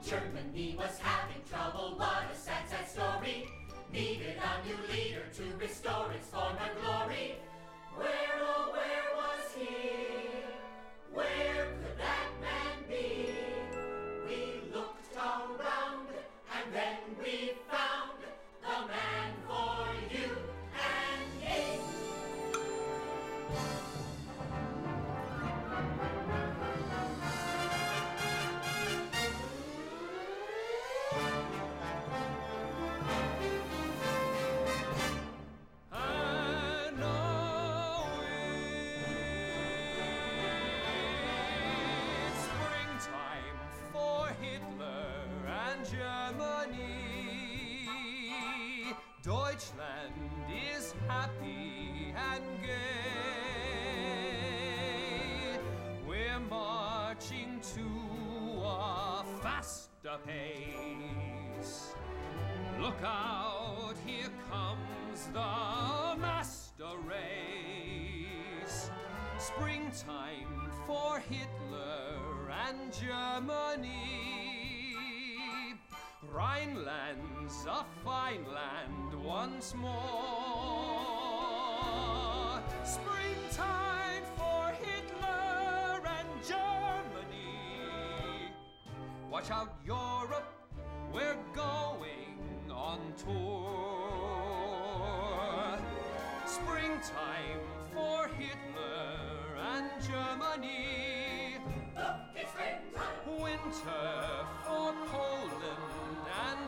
Germany was having trouble, what a sad, sad story. Needed a new leader to restore its former glory. Where, oh, where was he? Where could that man be? We looked around and then we found the man for you and me. Deutschland is happy and gay. We're marching to a faster pace. Look out, here comes the master race. Springtime for Hitler and Germany. Rhineland's a fine land once more. Springtime for Hitler and Germany. Watch out, Europe, we're going on tour. Springtime for Hitler and Germany. Look, it's springtime. Winter for Poland and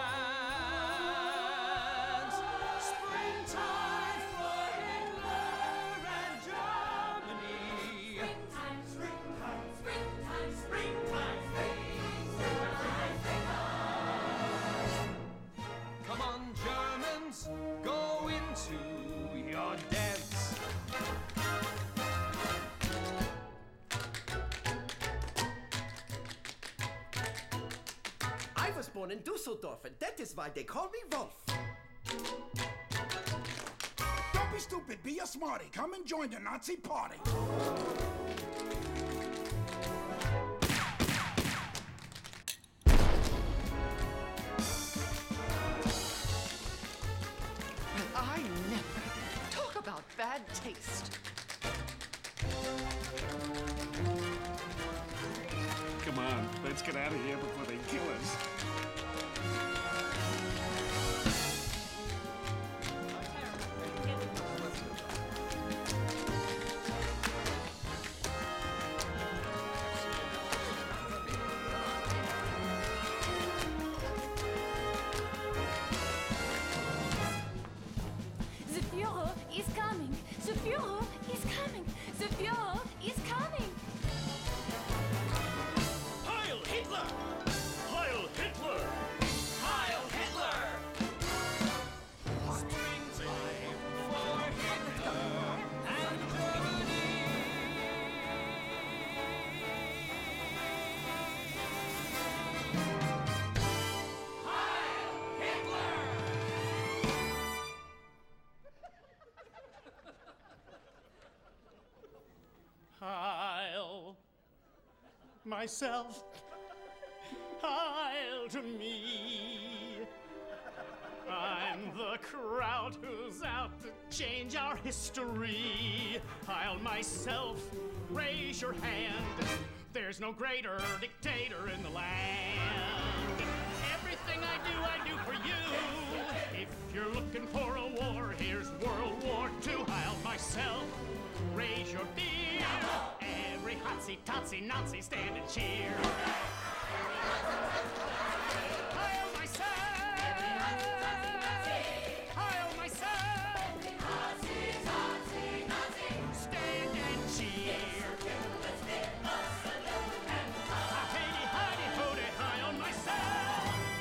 France. Springtime for Hitler and Germany. Springtime, springtime, springtime, springtime, springtime. Come on, Germans, go into your dance. I was born in Dusseldorf, and that is why they call me Wolf. Don't be stupid, be a smarty. Come and join the Nazi party. I never. Talk about bad taste. Come on, let's get out of here before they kill us. The Führer is coming! The Führer is coming! The Führer is coming! Heil Hitler! Heil Hitler! Heil Hitler! Springtime for Hitler and Germany. Heil Hitler! Heil myself. Heil to me. I'm the crowd who's out to change our history. Heil myself. Raise your hand. There's no greater dictator in the land. Everything I do for you. If you're looking for a war, here's World War II. Heil myself. Raise your beer. Every hotsy, totsy, Nazi stand and cheer.